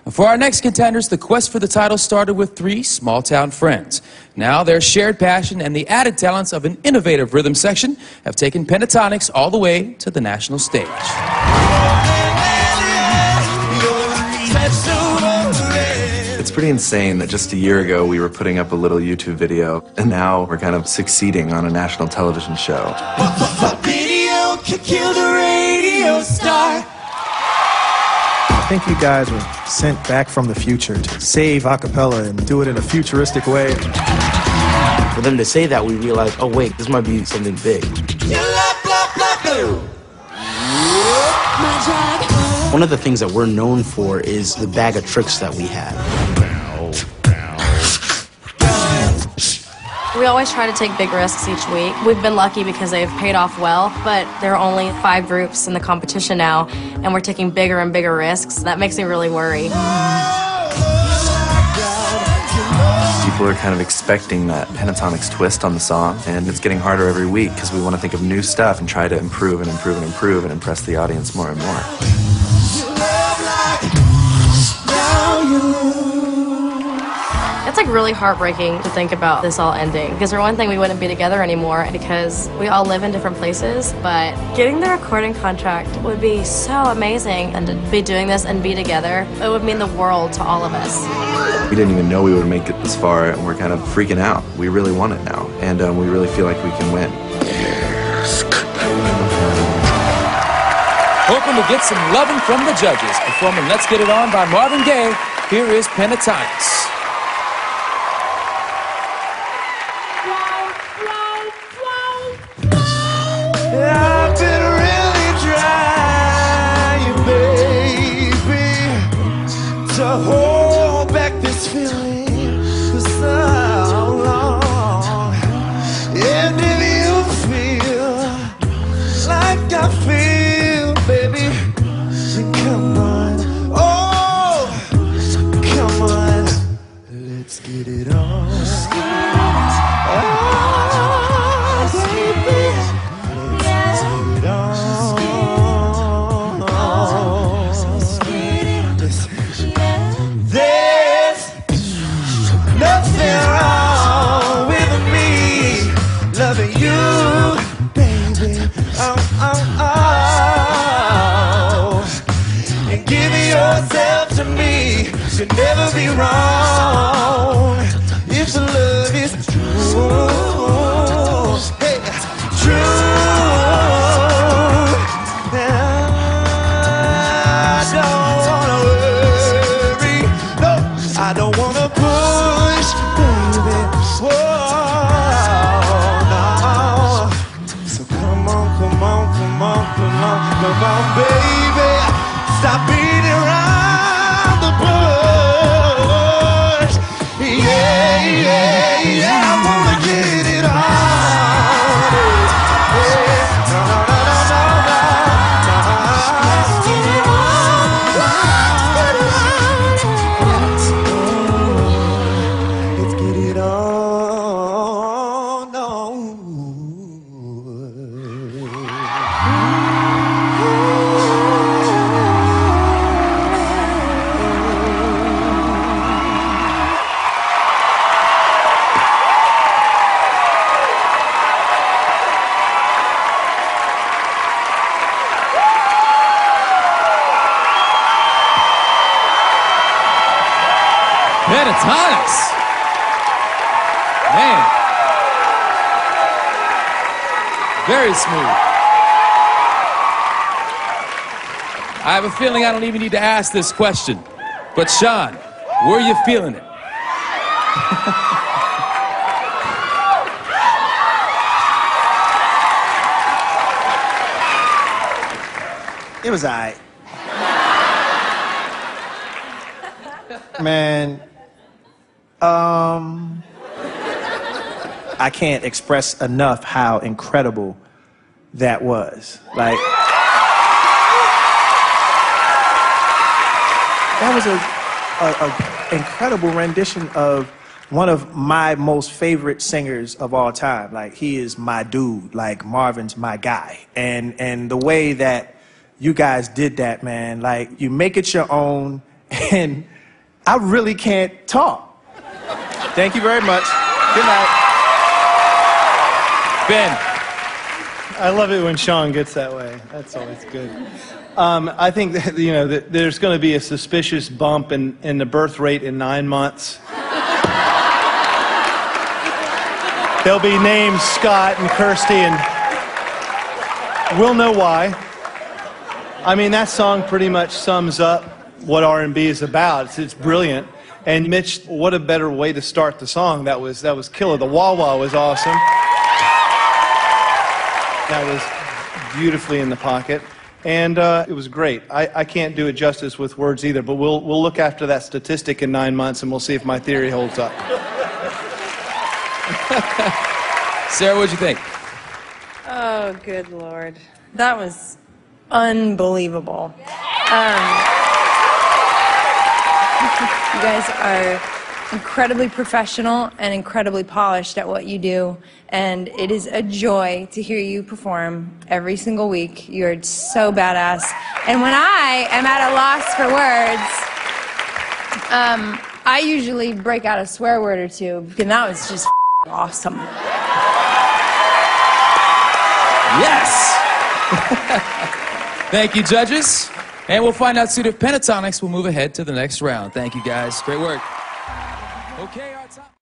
For our next contenders, the quest for the title started with three small-town friends. Now their shared passion and the added talents of an innovative rhythm section have taken Pentatonix all the way to the national stage. It's pretty insane that just a year ago we were putting up a little YouTube video, and now we're kind of succeeding on a national television show. Video can kill the radio star. I think you guys were sent back from the future to save a cappella and do it in a futuristic way. For them to say that, we realized, oh wait, this might be something big. One of the things that we're known for is the bag of tricks that we have. We always try to take big risks each week. We've been lucky because they've paid off well, but there are only 5 groups in the competition now, and we're taking bigger and bigger risks. That makes me really worry. People are kind of expecting that Pentatonix twist on the song, and it's getting harder every week because we want to think of new stuff and try to improve and improve and improve and impress the audience more and more. It's like really heartbreaking to think about this all ending, because for one thing, we wouldn't be together anymore because we all live in different places, but getting the recording contract would be so amazing, and to be doing this and be together, it would mean the world to all of us. We didn't even know we would make it this far, and we're kind of freaking out. We really want it now, and we really feel like we can win. Hoping to get some loving from the judges. Performing Let's Get It On by Marvin Gaye, here is Pentatonix. I've been really trying, baby, to hold back this feeling for so long. And if you feel like I feel, baby, then come on, oh, come on, let's get it on. Loving you, baby, and giving yourself to me should never be wrong. If the love is true, hey, true, I don't wanna worry, no, I don't wanna push, baby, whoa. Come on, baby, stop beating around the bush. Yeah, yeah, yeah, I wanna get it on. Yeah. No, no, no, no, no, let's get it on. Let's get it on. No. Pentatonix. Man. Very smooth. I have a feeling I don't even need to ask this question. But Shawn, were you feeling it? It was all right. Man, I can't express enough how incredible that was. Like, that was an incredible rendition of one of my most favorite singers of all time. Like, he is my dude. Like, Marvin's my guy. And the way that you guys did that, man, like, you make it your own, and I really can't talk. Thank you very much. Good night. Ben. I love it when Shawn gets that way. That's always good. I think that, you know, that there's going to be a suspicious bump in the birth rate in 9 months. There'll be names Scott and Kirsty, and we'll know why. I mean, that song pretty much sums up what R&B is about. It's brilliant. And Mitch, what a better way to start the song. That was killer. The wah-wah was awesome. That was beautifully in the pocket. And it was great. I can't do it justice with words either, but we'll look after that statistic in 9 months and we'll see if my theory holds up. Sarah, what'd you think? Oh, good Lord. That was unbelievable. You guys are incredibly professional and incredibly polished at what you do, and it is a joy to hear you perform every single week. You're so badass. And when I am at a loss for words, I usually break out a swear word or two, and that was just awesome. Yes! Thank you, judges. And we'll find out soon if Pentatonix will move ahead to the next round. Thank you, guys. Great work. Okay, our top...